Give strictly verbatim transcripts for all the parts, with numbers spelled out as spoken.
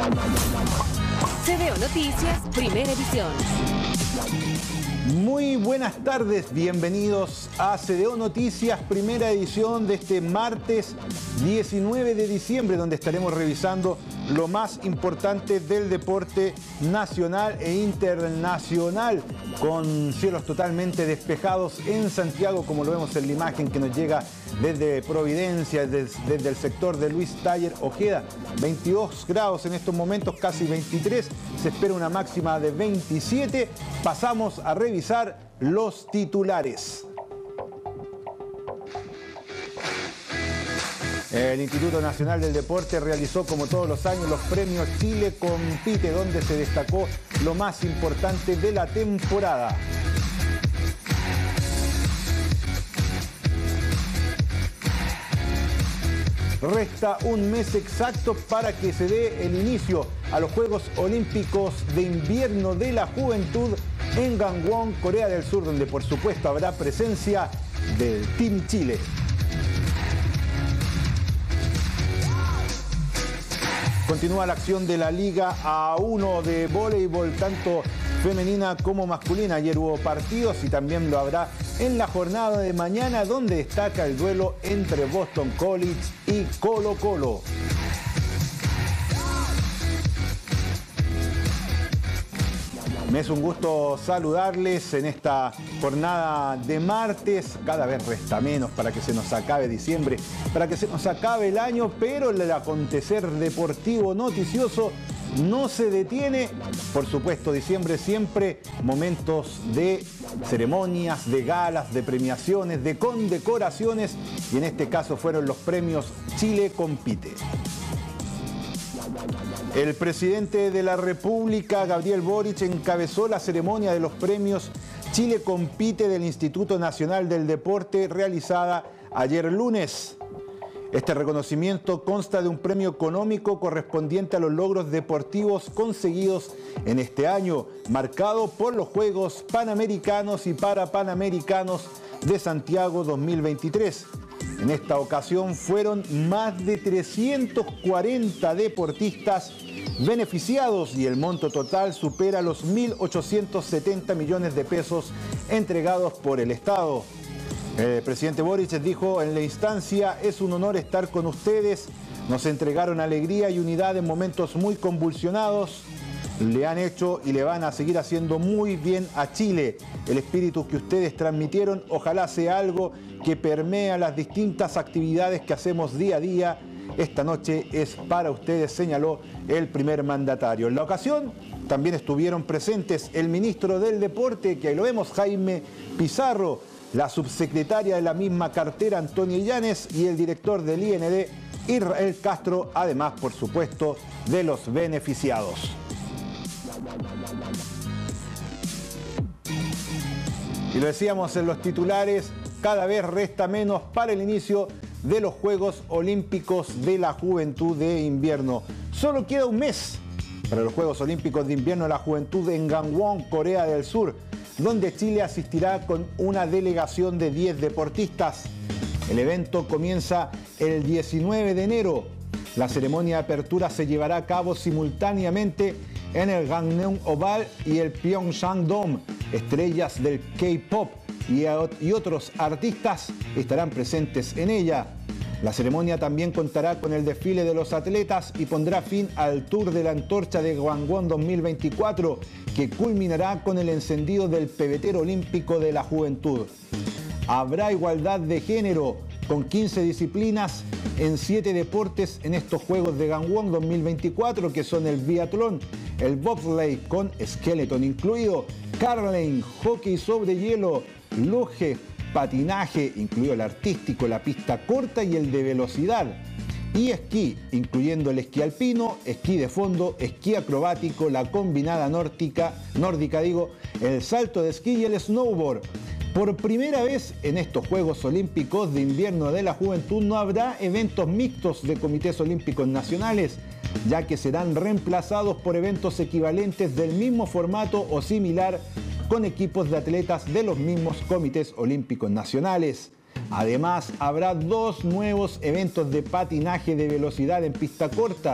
C D O Noticias, primera edición. Muy buenas tardes, bienvenidos a C D O Noticias, primera edición de este martes diecinueve de diciembre, donde estaremos revisando lo más importante del deporte nacional e internacional, con cielos totalmente despejados en Santiago, como lo vemos en la imagen que nos llega desde Providencia, desde, desde el sector de Luis Taller Ojeda. veintidós grados en estos momentos, casi veintitrés, se espera una máxima de veintisiete. Pasamos a revisar los titulares. El Instituto Nacional del Deporte realizó, como todos los años, los premios Chile Compite, donde se destacó lo más importante de la temporada. Resta un mes exacto para que se dé el inicio a los Juegos Olímpicos de Invierno de la Juventud en Gangwon, Corea del Sur, donde por supuesto habrá presencia del Team Chile. Continúa la acción de la Liga A uno de voleibol, tanto femenina como masculina. Ayer hubo partidos y también lo habrá en la jornada de mañana, donde destaca el duelo entre Boston College y Colo Colo. Me es un gusto saludarles en esta jornada de martes. Cada vez resta menos para que se nos acabe diciembre, para que se nos acabe el año, pero el acontecer deportivo noticioso no se detiene. Por supuesto, diciembre siempre momentos de ceremonias, de galas, de premiaciones, de condecoraciones, y en este caso fueron los premios Chile Compite. El presidente de la República, Gabriel Boric, encabezó la ceremonia de los premios Chile Compite del Instituto Nacional del Deporte, realizada ayer lunes. Este reconocimiento consta de un premio económico correspondiente a los logros deportivos conseguidos en este año, marcado por los Juegos Panamericanos y Parapanamericanos de Santiago dos mil veintitrés. En esta ocasión fueron más de trescientos cuarenta deportistas beneficiados y el monto total supera los mil ochocientos setenta millones de pesos entregados por el Estado. El presidente Boric dijo en la instancia: es un honor estar con ustedes, nos entregaron alegría y unidad en momentos muy convulsionados, le han hecho y le van a seguir haciendo muy bien a Chile. El espíritu que ustedes transmitieron ojalá sea algo que permea las distintas actividades que hacemos día a día. Esta noche es para ustedes, señaló el primer mandatario. En la ocasión también estuvieron presentes el ministro del Deporte, que ahí lo vemos, Jaime Pizarro, la subsecretaria de la misma cartera, Antonia Illanes, y el director del I N D, Israel Castro, además, por supuesto, de los beneficiados. Y lo decíamos en los titulares, cada vez resta menos para el inicio de los Juegos Olímpicos de la Juventud de Invierno. Solo queda un mes para los Juegos Olímpicos de Invierno de la Juventud en Gangwon, Corea del Sur, donde Chile asistirá con una delegación de diez deportistas. El evento comienza el diecinueve de enero. La ceremonia de apertura se llevará a cabo simultáneamente en el Gangneung Oval y el Pyeongchang Dome. Estrellas del K-pop y, y otros artistas estarán presentes en ella. La ceremonia también contará con el desfile de los atletas y pondrá fin al Tour de la Antorcha de Gangwon dos mil veinticuatro, que culminará con el encendido del pebetero olímpico de la juventud. Habrá igualdad de género, con quince disciplinas en siete deportes en estos Juegos de Gangwon dos mil veinticuatro, que son el biatlón, el bobsleigh con skeleton incluido, curling, hockey sobre hielo, luge, patinaje, incluido el artístico, la pista corta y el de velocidad, y esquí, incluyendo el esquí alpino, esquí de fondo, esquí acrobático, la combinada nórdica, nórdica digo, el salto de esquí y el snowboard. Por primera vez en estos Juegos Olímpicos de Invierno de la Juventud no habrá eventos mixtos de comités olímpicos nacionales, ya que serán reemplazados por eventos equivalentes del mismo formato o similar con equipos de atletas de los mismos comités olímpicos nacionales. Además, habrá dos nuevos eventos de patinaje de velocidad en pista corta,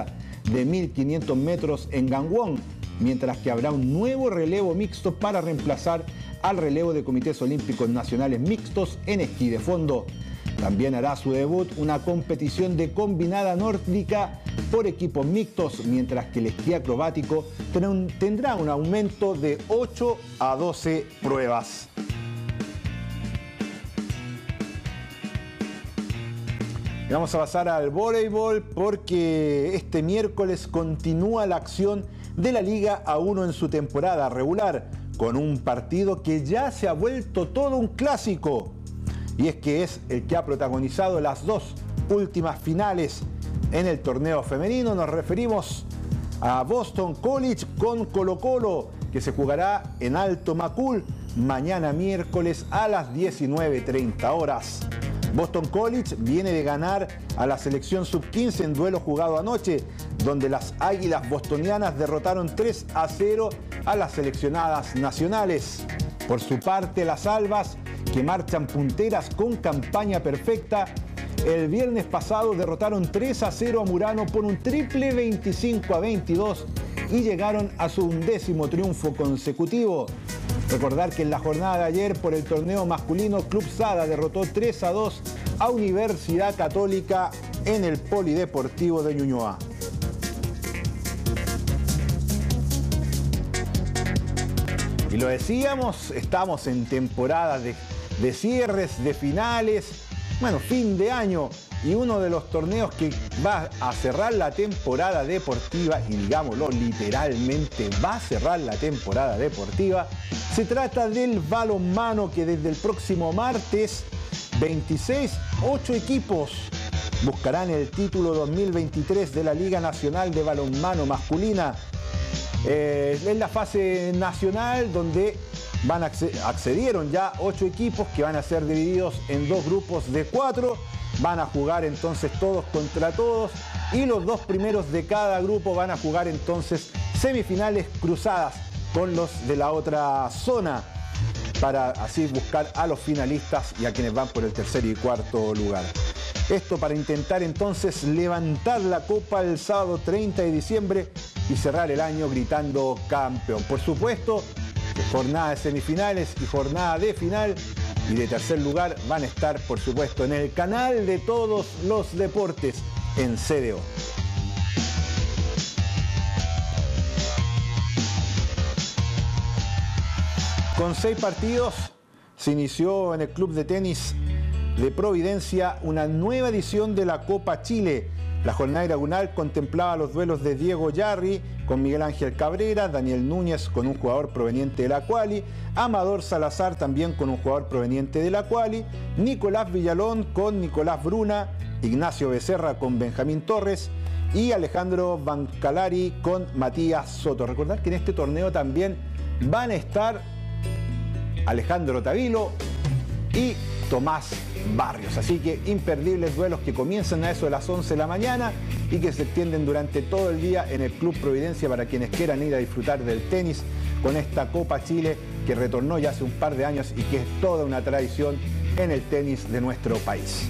de mil quinientos metros en Gangwon, mientras que habrá un nuevo relevo mixto para reemplazar al relevo de comités olímpicos nacionales mixtos en esquí de fondo. También hará su debut una competición de combinada nórdica por equipos mixtos, mientras que el esquí acrobático tendrá un aumento de ocho a doce pruebas. Vamos a pasar al voleibol porque este miércoles continúa la acción de la Liga A uno en su temporada regular, con un partido que ya se ha vuelto todo un clásico. Y es que es el que ha protagonizado las dos últimas finales en el torneo femenino. Nos referimos a Boston College con Colo-Colo, que se jugará en Alto Macul mañana miércoles a las diecinueve treinta horas. Boston College viene de ganar a la selección sub quince en duelo jugado anoche, donde las águilas bostonianas derrotaron tres a cero a las seleccionadas nacionales. Por su parte, las albas, que marchan punteras con campaña perfecta, el viernes pasado derrotaron tres a cero a Murano por un triple veinticinco a veintidós y llegaron a su undécimo triunfo consecutivo. Recordar que en la jornada de ayer por el torneo masculino, Club Sada derrotó tres a dos a Universidad Católica en el Polideportivo de Ñuñoa. Y lo decíamos, estamos en temporada de, de cierres, de finales, bueno, fin de año. Y uno de los torneos que va a cerrar la temporada deportiva, y digámoslo literalmente, va a cerrar la temporada deportiva, se trata del balonmano, que desde el próximo martes veintiséis, ocho equipos buscarán el título dos mil veintitrés de la Liga Nacional de Balonmano Masculina. Eh, es la fase nacional donde van a accedieron ya ocho equipos que van a ser divididos en dos grupos de cuatro. Van a jugar entonces todos contra todos y los dos primeros de cada grupo van a jugar entonces semifinales cruzadas con los de la otra zona, para así buscar a los finalistas y a quienes van por el tercer y cuarto lugar. Esto para intentar entonces levantar la copa el sábado treinta de diciembre y cerrar el año gritando campeón. Por supuesto, jornada de semifinales y jornada de final y de tercer lugar van a estar, por supuesto, en el canal de todos los deportes en C D O. Con seis partidos se inició en el Club de Tenis de Providencia una nueva edición de la Copa Chile. La jornada inaugural contemplaba los duelos de Diego Yarri con Miguel Ángel Cabrera, Daniel Núñez con un jugador proveniente de la Quali, Amador Salazar también con un jugador proveniente de la Quali, Nicolás Villalón con Nicolás Bruna, Ignacio Becerra con Benjamín Torres y Alejandro Bancalari con Matías Soto. Recordar que en este torneo también van a estar Alejandro Tavilo y Tomás Barrios. Así que imperdibles duelos que comienzan a eso de las once de la mañana y que se extienden durante todo el día en el Club Providencia para quienes quieran ir a disfrutar del tenis con esta Copa Chile que retornó ya hace un par de años y que es toda una tradición en el tenis de nuestro país.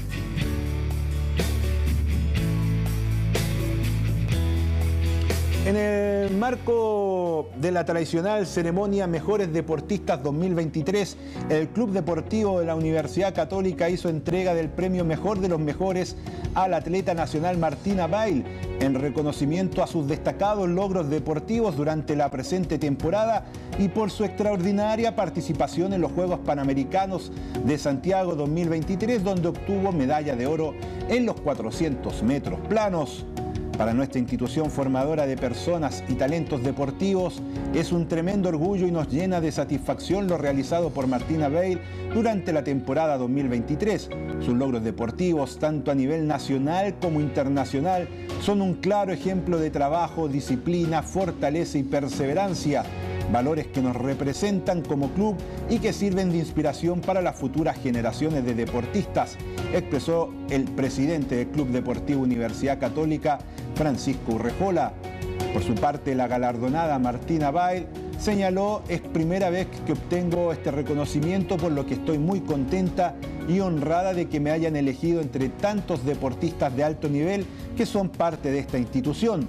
En el marco de la tradicional ceremonia Mejores Deportistas dos mil veintitrés, el Club Deportivo de la Universidad Católica hizo entrega del premio Mejor de los Mejores al atleta nacional Martina Bail, en reconocimiento a sus destacados logros deportivos durante la presente temporada y por su extraordinaria participación en los Juegos Panamericanos de Santiago dos mil veintitrés, donde obtuvo medalla de oro en los cuatrocientos metros planos. Para nuestra institución formadora de personas y talentos deportivos, es un tremendo orgullo y nos llena de satisfacción lo realizado por Martina Bail durante la temporada dos mil veintitrés. Sus logros deportivos, tanto a nivel nacional como internacional, son un claro ejemplo de trabajo, disciplina, fortaleza y perseverancia, valores que nos representan como club y que sirven de inspiración para las futuras generaciones de deportistas, expresó el presidente del Club Deportivo Universidad Católica, Francisco Urrejola. Por su parte, la galardonada Martina Bail señaló: es primera vez que obtengo este reconocimiento, por lo que estoy muy contenta y honrada de que me hayan elegido entre tantos deportistas de alto nivel que son parte de esta institución.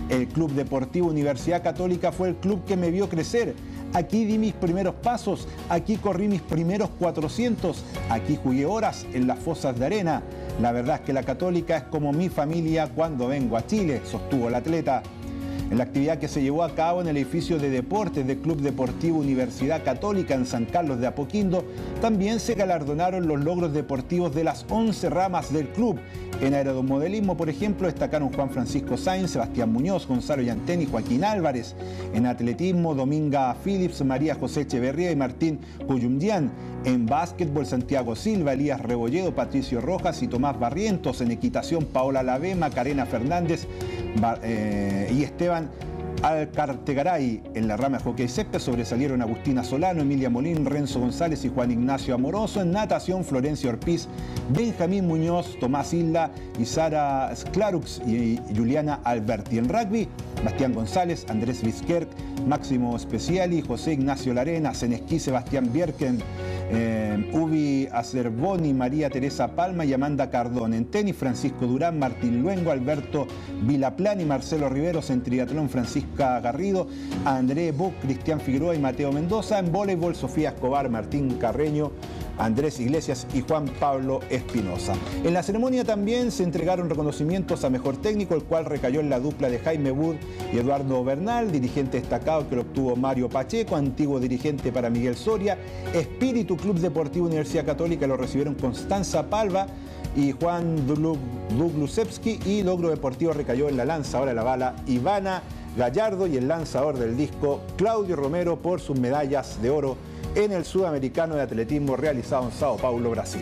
El Club Deportivo Universidad Católica fue el club que me vio crecer. Aquí di mis primeros pasos, aquí corrí mis primeros cuatrocientos, aquí jugué horas en las fosas de arena. La verdad es que la Católica es como mi familia cuando vengo a Chile, sostuvo el atleta. En la actividad que se llevó a cabo en el edificio de deportes del Club Deportivo Universidad Católica en San Carlos de Apoquindo, también se galardonaron los logros deportivos de las once ramas del club. En aeromodelismo, por ejemplo, destacaron Juan Francisco Sainz, Sebastián Muñoz, Gonzalo Yantén y Joaquín Álvarez. En atletismo, Dominga Phillips, María José Echeverría y Martín Cuyumdián. En básquetbol, Santiago Silva, Elías Rebolledo, Patricio Rojas y Tomás Barrientos. En equitación, Paola Lavé, Macarena Fernández eh, y Esteban Alcartegaray. En la rama de hockey césped sobresalieron Agustina Solano, Emilia Molín, Renzo González y Juan Ignacio Amoroso. En natación, Florencia Orpiz, Benjamín Muñoz, Tomás Isla y Sara Sklarux y Juliana Alberti. En rugby, Bastián González, Andrés Vizquerc, Máximo Speciali, José Ignacio Larenas. En esquí, Sebastián Bierken, eh, Ubi Acerboni, María Teresa Palma y Amanda Cardón. En tenis, Francisco Durán, Martín Luengo, Alberto Vilaplán y Marcelo Riveros. En triatlón, Francisca Garrido, André Buc, Cristian Figueroa y Mateo Mendoza. En voleibol, Sofía Escobar, Martín Carreño, Andrés Iglesias y Juan Pablo Espinosa. En la ceremonia también se entregaron reconocimientos a mejor técnico, el cual recayó en la dupla de Jaime Wood y Eduardo Bernal, dirigente destacado que lo obtuvo Mario Pacheco, antiguo dirigente para Miguel Soria. Espíritu Club Deportivo Universidad Católica lo recibieron Constanza Palva y Juan Duglusevski, y logro deportivo recayó en la lanzadora de la bala Ivana Gallardo y el lanzador del disco Claudio Romero por sus medallas de oro en el Sudamericano de Atletismo realizado en Sao Paulo, Brasil.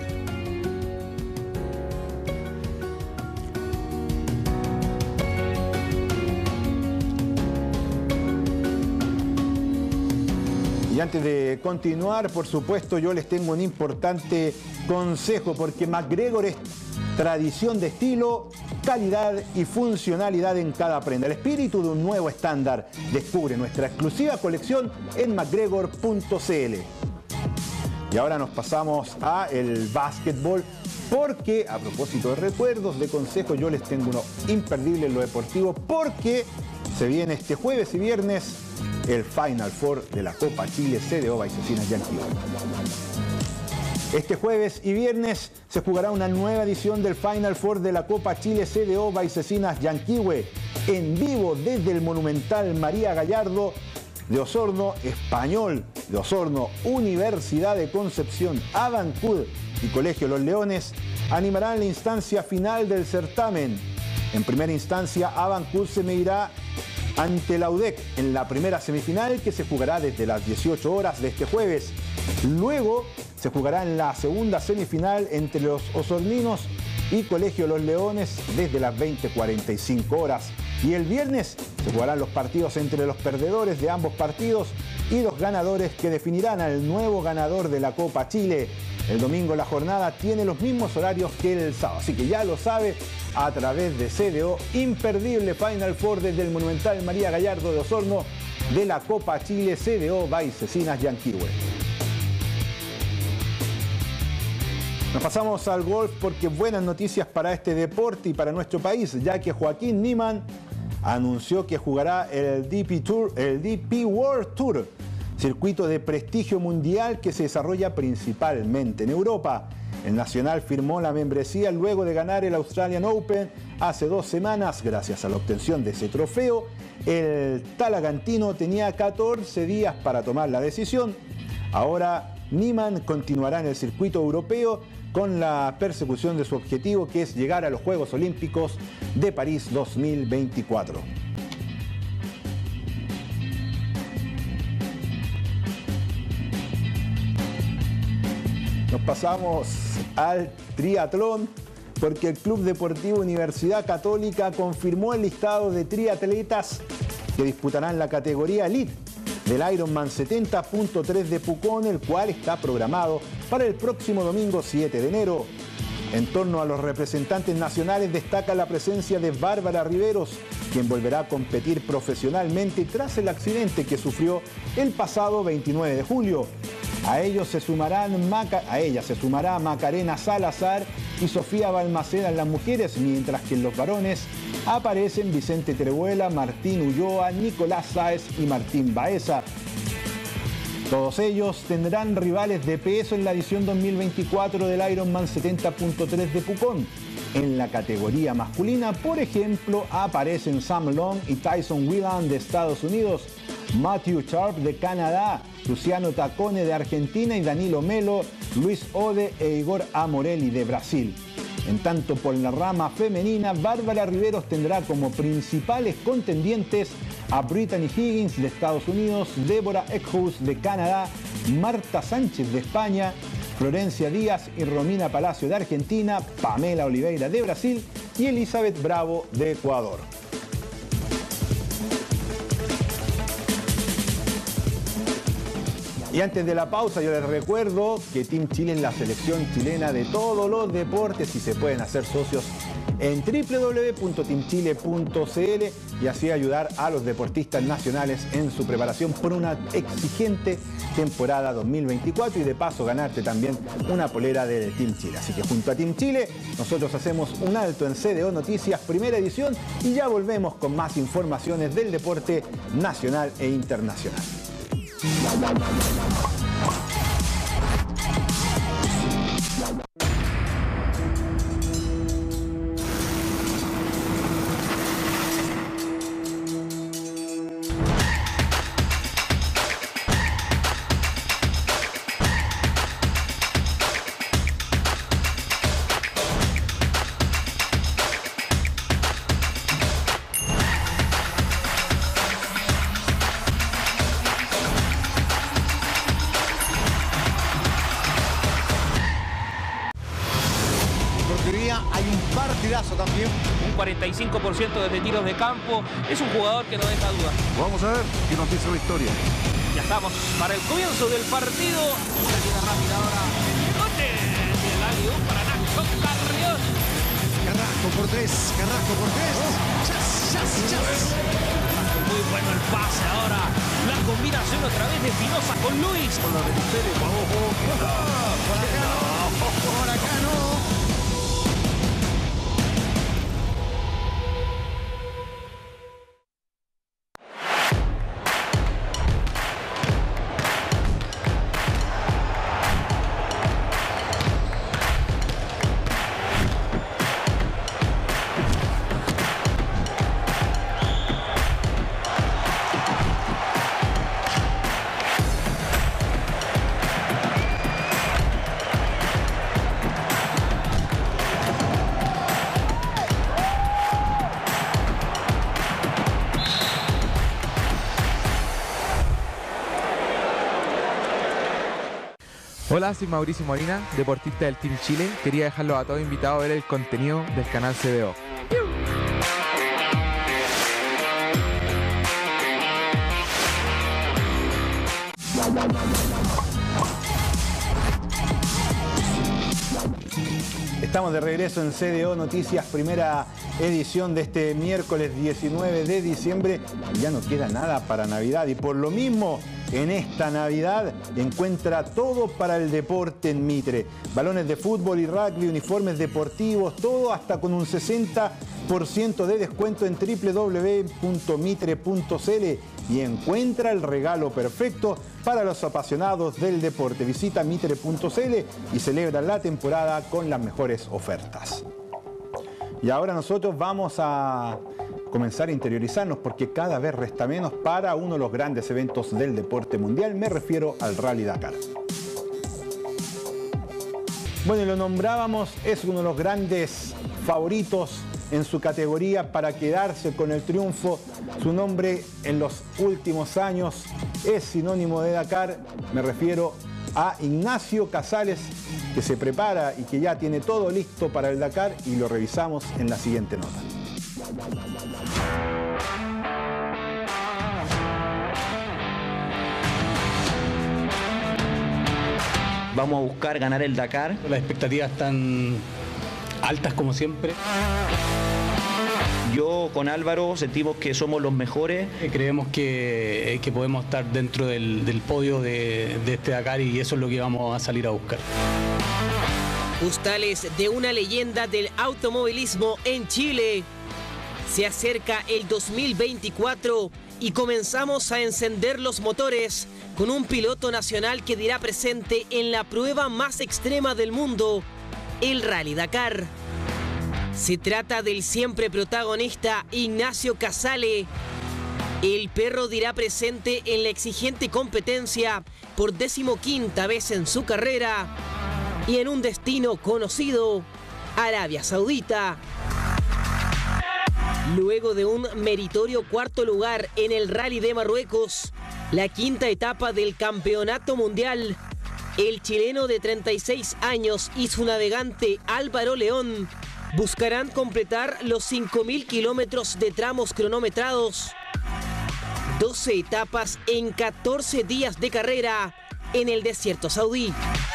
Y antes de continuar, por supuesto, yo les tengo un importante consejo, porque MacGregor es tradición de estilo, calidad y funcionalidad en cada prenda. El espíritu de un nuevo estándar. Descubre nuestra exclusiva colección en macgregor punto cl. Y ahora nos pasamos a el básquetbol, porque a propósito de recuerdos, de consejos, yo les tengo uno imperdible en lo deportivo, porque se viene este jueves y viernes el Final Four de la Copa Chile C D O Baisesinas Yanquihue. Este jueves y viernes se jugará una nueva edición del Final Four de la Copa Chile C D O Baisesinas Yanquihue, en vivo desde el Monumental María Gallardo de Osorno, Español de Osorno, Universidad de Concepción, Avancud y Colegio Los Leones animarán la instancia final del certamen. En primera instancia, Avancud se medirá ante la U D E C en la primera semifinal, que se jugará desde las dieciocho horas de este jueves. Luego se jugará en la segunda semifinal entre los osorninos y Colegio Los Leones desde las veinte cuarenta y cinco horas. Y el viernes se jugarán los partidos entre los perdedores de ambos partidos y los ganadores, que definirán al nuevo ganador de la Copa Chile. El domingo la jornada tiene los mismos horarios que el sábado, así que ya lo sabe, a través de C D O, imperdible Final Four desde el Monumental María Gallardo de Osorno de la Copa Chile C D O Baisesinas Yanquihue. Nos pasamos al golf, porque buenas noticias para este deporte y para nuestro país, ya que Joaquín Niemann anunció que jugará el D P Tour, el D P World Tour, circuito de prestigio mundial que se desarrolla principalmente en Europa. El nacional firmó la membresía luego de ganar el Australian Open hace dos semanas. Gracias a la obtención de ese trofeo, el talagantino tenía catorce días para tomar la decisión. Ahora Niemann continuará en el circuito europeo con la persecución de su objetivo, que es llegar a los Juegos Olímpicos de París dos mil veinticuatro. Nos pasamos al triatlón, porque el Club Deportivo Universidad Católica confirmó el listado de triatletas que disputarán la categoría Elite del Ironman setenta punto tres de Pucón, el cual está programado para el próximo domingo siete de enero. En torno a los representantes nacionales destaca la presencia de Bárbara Riveros, quien volverá a competir profesionalmente tras el accidente que sufrió el pasado veintinueve de julio. A ellos se sumarán Maca, a ella se sumará Macarena Salazar y Sofía Balmaceda en las mujeres, mientras que en los varones aparecen Vicente Teruela, Martín Ulloa, Nicolás Sáez y Martín Baeza. Todos ellos tendrán rivales de peso en la edición dos mil veinticuatro del Ironman setenta punto tres de Pucón. En la categoría masculina, por ejemplo, aparecen Sam Long y Tyson Whelan de Estados Unidos, Matthew Sharp de Canadá, Luciano Tacone de Argentina y Danilo Melo, Luis Ode e Igor Amorelli de Brasil. En tanto, por la rama femenina, Bárbara Riveros tendrá como principales contendientes a Brittany Higgins de Estados Unidos, Débora Eckhouse de Canadá, Marta Sánchez de España, Florencia Díaz y Romina Palacio de Argentina, Pamela Oliveira de Brasil y Elizabeth Bravo de Ecuador. Y antes de la pausa, yo les recuerdo que Team Chile es la selección chilena de todos los deportes y se pueden hacer socios en w w w punto team chile punto c l y así ayudar a los deportistas nacionales en su preparación por una exigente temporada dos mil veinticuatro y de paso ganarte también una polera de Team Chile. Así que junto a Team Chile nosotros hacemos un alto en C D O Noticias primera edición y ya volvemos con más informaciones del deporte nacional e internacional. También un cuarenta y cinco por ciento desde tiros de campo. Es un jugador que no deja dudas. Vamos a ver qué nos dice la historia. Ya estamos para el comienzo del partido. Salida rápida ahora. ¡Noche! Y el aliú para Nacho Carrión. Carrasco por tres. Carrasco por tres. Chas, chas, chas. Muy bueno el pase ahora. La combinación otra vez de Espinosa con Luis. Con la de Pérez. Vamos, vamos. Por acá no. Por acá no. Hola, soy Mauricio Molina, deportista del Team Chile. Quería dejarlos a todos invitados a ver el contenido del canal C D O. Estamos de regreso en C D O Noticias, primera edición de este miércoles diecinueve de diciembre. Ya no queda nada para Navidad y por lo mismo en esta Navidad encuentra todo para el deporte en Mitre. Balones de fútbol y rugby, uniformes deportivos, todo hasta con un sesenta por ciento de descuento en w w w punto mitre punto c l y encuentra el regalo perfecto para los apasionados del deporte. Visita mitre punto c l y celebra la temporada con las mejores ofertas. Y ahora nosotros vamos a comenzar a interiorizarnos porque cada vez resta menos para uno de los grandes eventos del deporte mundial. Me refiero al Rally Dakar. Bueno, y lo nombrábamos, es uno de los grandes favoritos en su categoría para quedarse con el triunfo. Su nombre en los últimos años es sinónimo de Dakar. Me refiero a Ignacio Casales, que se prepara y que ya tiene todo listo para el Dakar y lo revisamos en la siguiente nota. Vamos a buscar ganar el Dakar. Las expectativas están altas como siempre. Yo con Álvaro sentimos que somos los mejores. Creemos que, que podemos estar dentro del, del podio de, de este Dakar y eso es lo que vamos a salir a buscar. Postales de una leyenda del automovilismo en Chile. Se acerca el dos mil veinticuatro y comenzamos a encender los motores con un piloto nacional que dirá presente en la prueba más extrema del mundo, el Rally Dakar. Se trata del siempre protagonista Ignacio Casale. El perro dirá presente en la exigente competencia por decimoquinta vez en su carrera y en un destino conocido, Arabia Saudita. Luego de un meritorio cuarto lugar en el Rally de Marruecos, la quinta etapa del Campeonato Mundial, el chileno de treinta y seis años y su navegante Álvaro León buscarán completar los cinco mil kilómetros de tramos cronometrados. doce etapas en catorce días de carrera en el desierto saudí.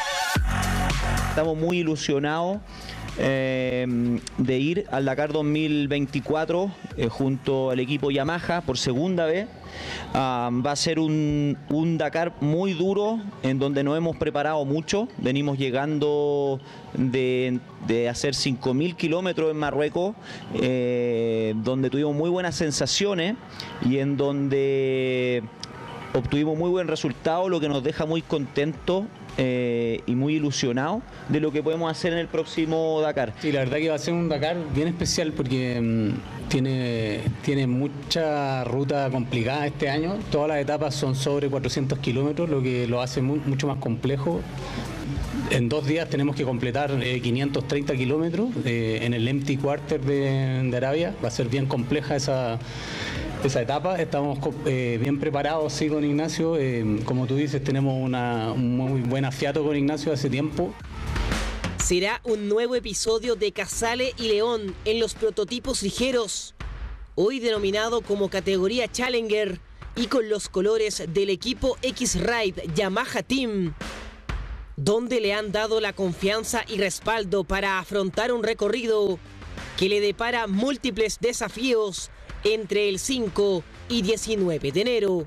Estamos muy ilusionados eh, de ir al Dakar dos mil veinticuatro eh, junto al equipo Yamaha por segunda vez. Uh, va a ser un, un Dakar muy duro en donde nos hemos preparado mucho. Venimos llegando de, de hacer cinco mil kilómetros en Marruecos, eh, donde tuvimos muy buenas sensaciones y en donde obtuvimos muy buen resultado, lo que nos deja muy contentos eh, y muy ilusionados de lo que podemos hacer en el próximo Dakar. Sí, la verdad que va a ser un Dakar bien especial porque mmm, tiene, tiene mucha ruta complicada este año. Todas las etapas son sobre cuatrocientos kilómetros, lo que lo hace muy, mucho más complejo. En dos días tenemos que completar eh, quinientos treinta kilómetros eh, en el Empty Quarter de, de Arabia. Va a ser bien compleja esa, esa etapa. Estamos eh, bien preparados, sí, con Ignacio. Eh, como tú dices, tenemos una, un muy buen afiato con Ignacio hace tiempo. Será un nuevo episodio de Casale y León en los prototipos ligeros, hoy denominado como categoría Challenger y con los colores del equipo X-Ride Yamaha Team, donde le han dado la confianza y respaldo para afrontar un recorrido que le depara múltiples desafíos entre el cinco y diecinueve de enero.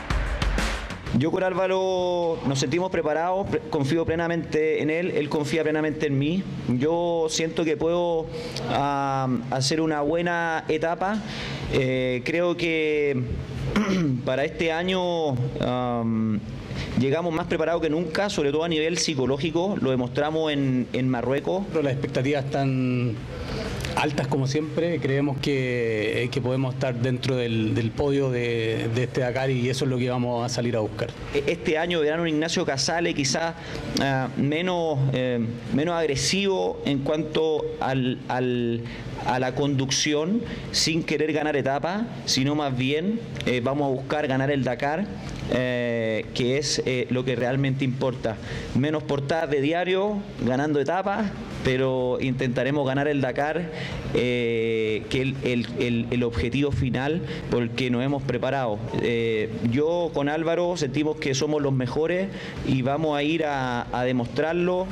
Yo con Álvaro nos sentimos preparados, confío plenamente en él, él confía plenamente en mí. Yo siento que puedo uh, hacer una buena etapa. Eh, creo que para este año um, llegamos más preparados que nunca, sobre todo a nivel psicológico, lo demostramos en, en Marruecos. Pero las expectativas están altas como siempre, creemos que, que podemos estar dentro del, del podio de, de este Dakar y eso es lo que vamos a salir a buscar. Este año verán un Ignacio Casale quizás uh, menos, eh, menos agresivo en cuanto al, al, a la conducción, sin querer ganar etapas, sino más bien eh, vamos a buscar ganar el Dakar, eh, que es eh, lo que realmente importa. Menos portadas de diario, ganando etapas, pero intentaremos ganar el Dakar, eh, que es el, el, el objetivo final por el que nos hemos preparado. Eh, yo con Álvaro sentimos que somos los mejores y vamos a ir a, a demostrarlo.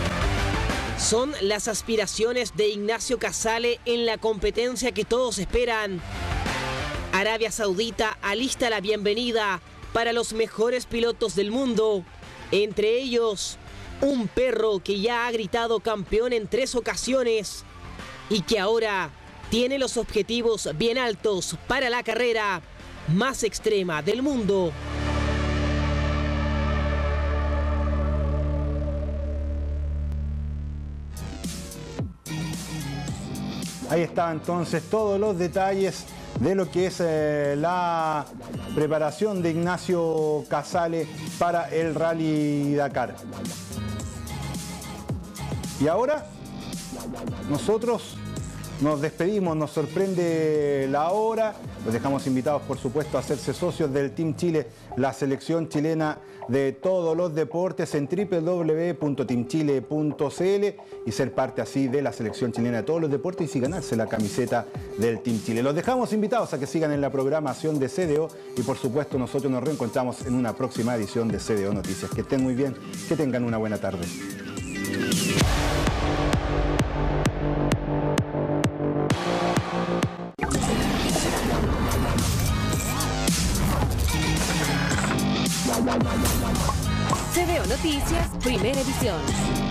Son las aspiraciones de Ignacio Casale en la competencia que todos esperan. Arabia Saudita alista la bienvenida para los mejores pilotos del mundo, entre ellos un perro que ya ha gritado campeón en tres ocasiones y que ahora tiene los objetivos bien altos para la carrera más extrema del mundo. Ahí está entonces todos los detalles de lo que es eh, la preparación de Ignacio Casale para el Rally Dakar. Y ahora nosotros nos despedimos, nos sorprende la hora. Los dejamos invitados, por supuesto, a hacerse socios del Team Chile, la selección chilena de todos los deportes, en doble u doble u doble u punto team chile punto c l y ser parte así de la selección chilena de todos los deportes y ganarse la camiseta del Team Chile. Los dejamos invitados a que sigan en la programación de C D O y, por supuesto, nosotros nos reencontramos en una próxima edición de C D O Noticias. Que estén muy bien, que tengan una buena tarde. C D O Noticias, primera edición.